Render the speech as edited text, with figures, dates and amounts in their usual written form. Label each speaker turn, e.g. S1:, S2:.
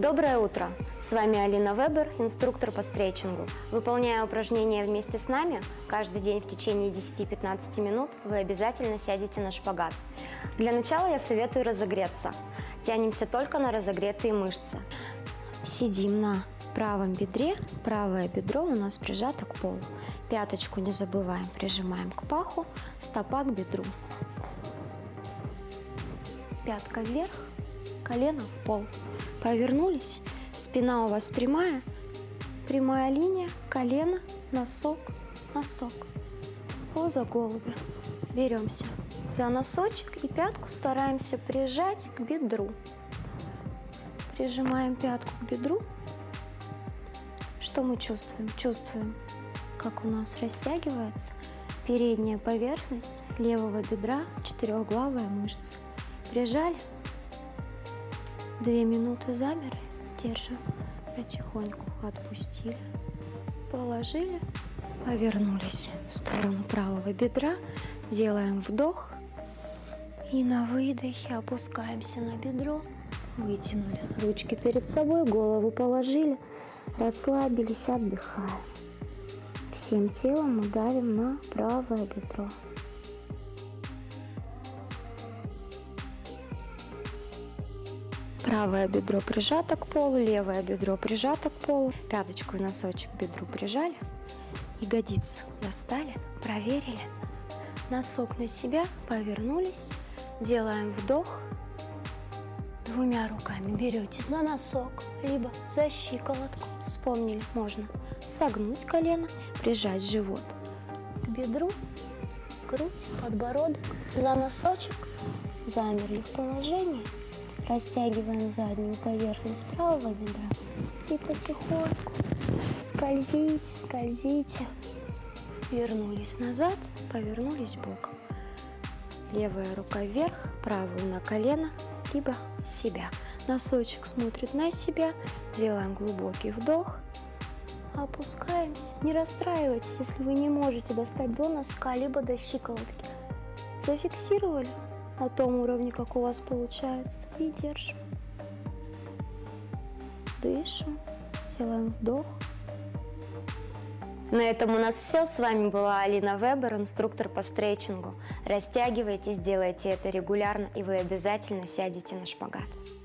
S1: Доброе утро! С вами Алина Вебер, инструктор по стретчингу. Выполняя упражнения вместе с нами, каждый день в течение 10-15 минут вы обязательно сядете на шпагат. Для начала я советую разогреться. Тянемся только на разогретые мышцы. Сидим на правом бедре, правое бедро у нас прижато к полу. Пяточку не забываем, прижимаем к паху, стопа к бедру. Пятка вверх, колено в пол. Повернулись, спина у вас прямая, прямая линия, колено, носок, носок. Поза голубя. Беремся за носочек и пятку стараемся прижать к бедру. Прижимаем пятку к бедру. Что мы чувствуем? Чувствуем, как у нас растягивается передняя поверхность левого бедра, четырехглавая мышца. Прижали. 2 минуты замерли, держим, потихоньку отпустили, положили, повернулись в сторону правого бедра, делаем вдох и на выдохе опускаемся на бедро, вытянули ручки перед собой, голову положили, расслабились, отдыхаем. Всем телом мы давим на правое бедро. Правое бедро прижато к полу, левое бедро прижато к полу. Пяточку и носочек к бедру прижали. Ягодицы достали, проверили. Носок на себя, повернулись. Делаем вдох. 2 руками берете за носок, либо за щиколотку. Вспомнили, можно согнуть колено, прижать живот к бедру, грудь, подбородок, за носочек. Замерли в положении. Растягиваем заднюю поверхность правого бедра и потихоньку скользите, скользите. Вернулись назад, повернулись боком. Левая рука вверх, правую на колено, либо себя. Носочек смотрит на себя. Делаем глубокий вдох. Опускаемся. Не расстраивайтесь, если вы не можете достать до носка, либо до щиколотки. Зафиксировали на том уровне, как у вас получается, и держим. Дышим, делаем вдох. На этом у нас все. С вами была Алина Вебер, инструктор по стретчингу. Растягивайтесь, делайте это регулярно, и вы обязательно сядете на шпагат.